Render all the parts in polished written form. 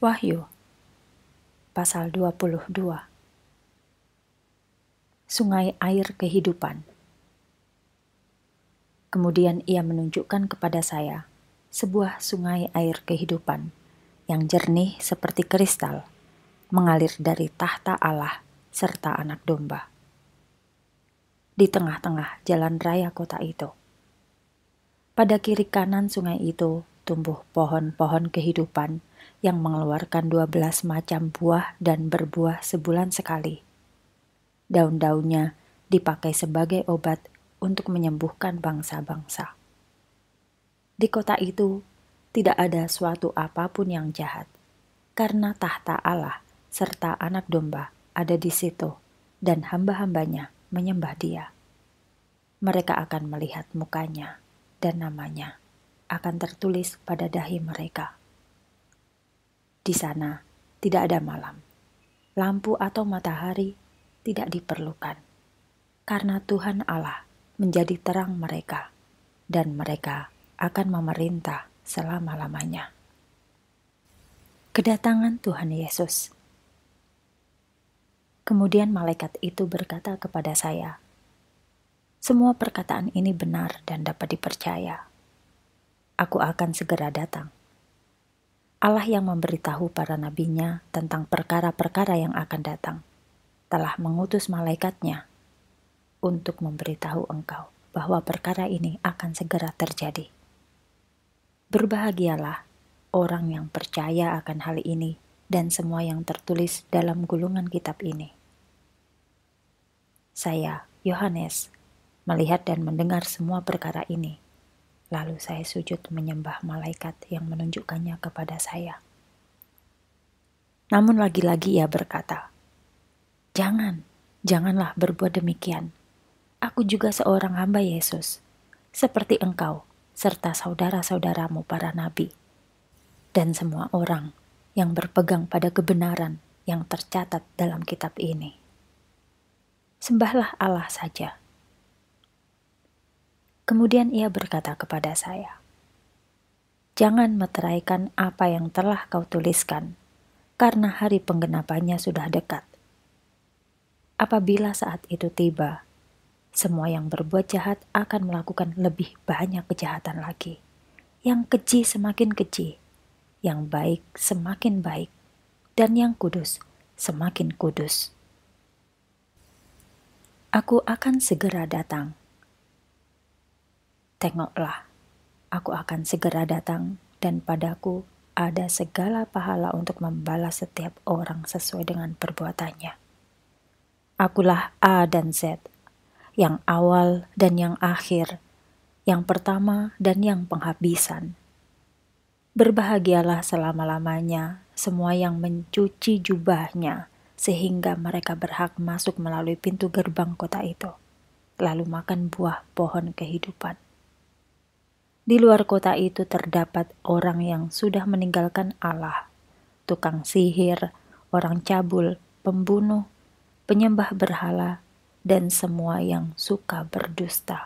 Wahyu pasal 22. Sungai air kehidupan. Kemudian ia menunjukkan kepada saya sebuah sungai air kehidupan yang jernih seperti kristal, mengalir dari tahta Allah serta Anak Domba. Di tengah-tengah jalan raya kota itu. Pada kiri kanan sungai itu tumbuh pohon-pohon kehidupan yang mengeluarkan 12 macam buah dan berbuah sebulan sekali. Daun-daunnya dipakai sebagai obat untuk menyembuhkan bangsa-bangsa. Di kota itu tidak ada suatu apapun yang jahat, karena tahta Allah serta Anak Domba ada di situ dan hamba-hambanya menyembah Dia. Mereka akan melihat mukanya dan namanya akan tertulis pada dahi mereka. Di sana tidak ada malam, lampu atau matahari tidak diperlukan, karena Tuhan Allah menjadi terang mereka, dan mereka akan memerintah selama-lamanya. Kedatangan Tuhan Yesus. Kemudian malaikat itu berkata kepada saya, "Semua perkataan ini benar dan dapat dipercaya. Aku akan segera datang." Allah yang memberitahu para nabinya tentang perkara-perkara yang akan datang, telah mengutus malaikatnya untuk memberitahu engkau bahwa perkara ini akan segera terjadi. Berbahagialah orang yang percaya akan hal ini dan semua yang tertulis dalam gulungan kitab ini. Saya, Yohanes, melihat dan mendengar semua perkara ini. Lalu saya sujud menyembah malaikat yang menunjukkannya kepada saya. Namun lagi-lagi ia berkata, Janganlah berbuat demikian. Aku juga seorang hamba Yesus, seperti engkau, serta saudara-saudaramu para nabi, dan semua orang yang berpegang pada kebenaran yang tercatat dalam kitab ini. Sembahlah Allah saja. Kemudian ia berkata kepada saya, "Jangan meteraikan apa yang telah kau tuliskan, karena hari penggenapannya sudah dekat. Apabila saat itu tiba, semua yang berbuat jahat akan melakukan lebih banyak kejahatan lagi. Yang keji semakin keji, yang baik semakin baik, dan yang kudus semakin kudus. Aku akan segera datang. Tengoklah, aku akan segera datang, dan padaku ada segala pahala untuk membalas setiap orang sesuai dengan perbuatannya. Akulah A dan Z, yang awal dan yang akhir, yang pertama dan yang penghabisan. Berbahagialah selama-lamanya semua yang mencuci jubahnya, sehingga mereka berhak masuk melalui pintu gerbang kota itu, lalu makan buah pohon kehidupan. Di luar kota itu terdapat orang yang sudah meninggalkan Allah, tukang sihir, orang cabul, pembunuh, penyembah berhala, dan semua yang suka berdusta.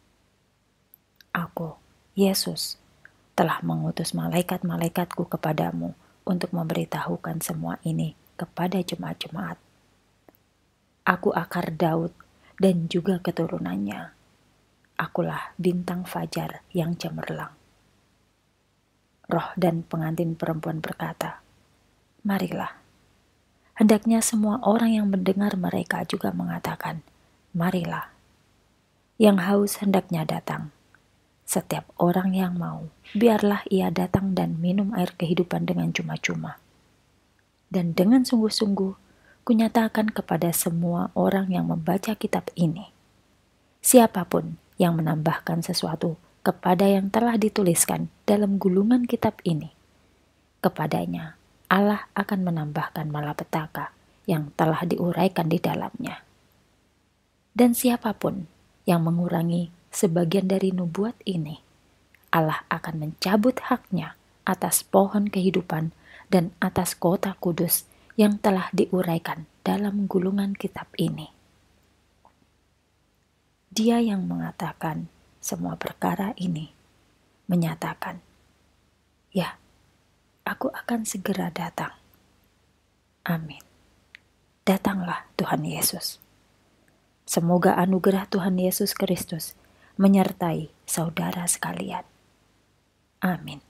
Aku, Yesus, telah mengutus malaikat-malaikatku kepadamu untuk memberitahukan semua ini kepada jemaat-jemaat. Aku akar Daud dan juga keturunannya. Akulah bintang fajar yang cemerlang. Roh dan pengantin perempuan berkata, "Marilah." Hendaknya semua orang yang mendengar mereka juga mengatakan, "Marilah." Yang haus hendaknya datang. Setiap orang yang mau, biarlah ia datang dan minum air kehidupan dengan cuma-cuma. Dan dengan sungguh-sungguh, kunyatakan kepada semua orang yang membaca kitab ini, siapapun yang menambahkan sesuatu kepada yang telah dituliskan dalam gulungan kitab ini, kepadanya Allah akan menambahkan malapetaka yang telah diuraikan di dalamnya. Dan siapapun yang mengurangi sebagian dari nubuat ini, Allah akan mencabut haknya atas pohon kehidupan dan atas kota kudus yang telah diuraikan dalam gulungan kitab ini. Dia yang mengatakan semua perkara ini menyatakan, "Ya, aku akan segera datang. Amin. Datanglah Tuhan Yesus. Semoga anugerah Tuhan Yesus Kristus menyertai saudara sekalian. Amin.